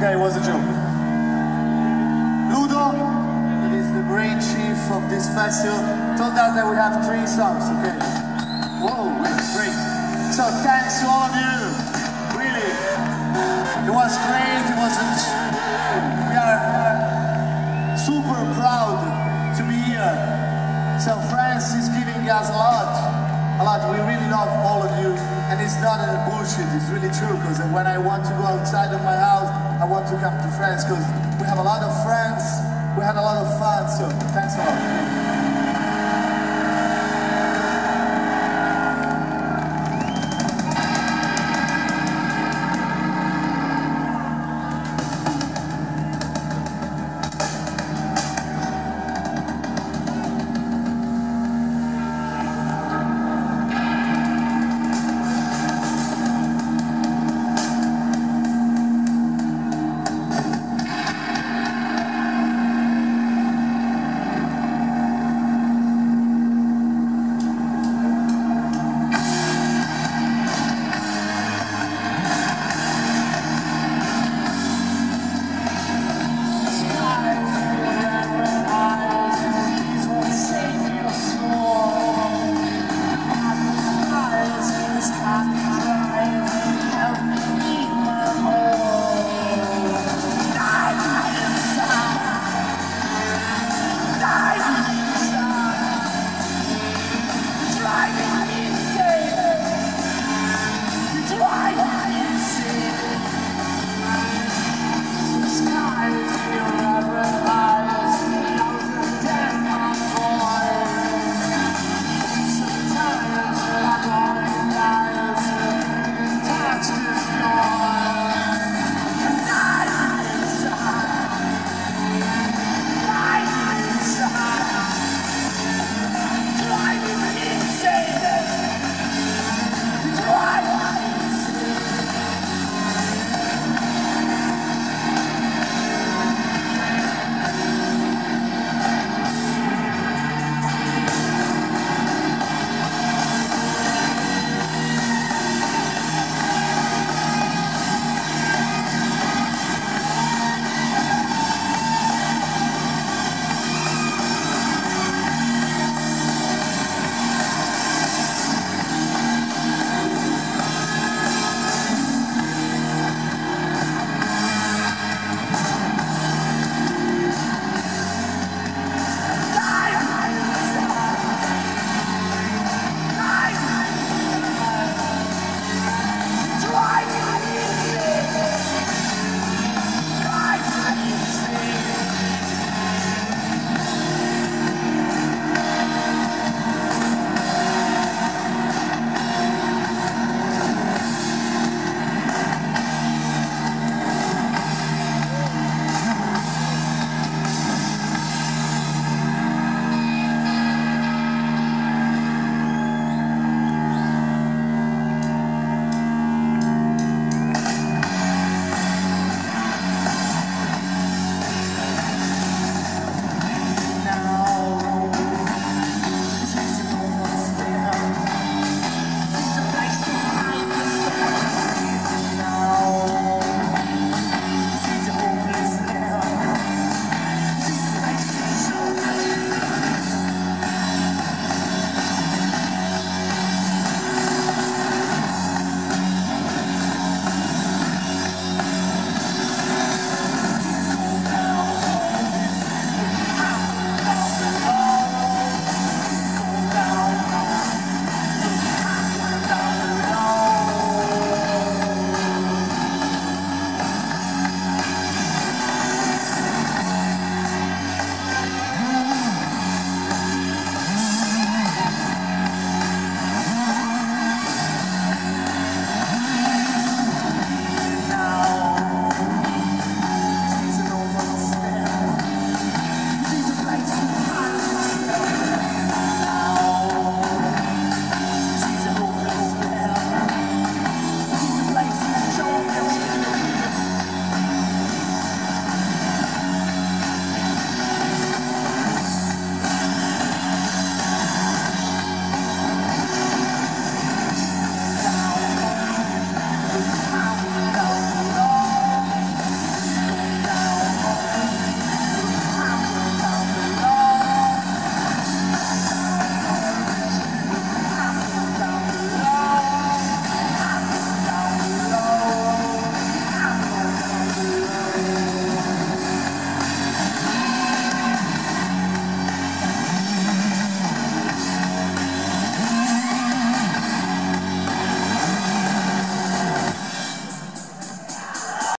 Okay, it was a joke. Ludo, that is the great chief of this festival, told us that we have 3 songs, okay? Whoa, great. So thanks to all of you, really. It was great, we are super proud to be here. So France is giving us a lot. We really love all of you, and it's not a bullshit, it's really true, because when I want to go outside of my house, I want to come to France, because we have a lot of friends, we had a lot of fun, so thanks a lot.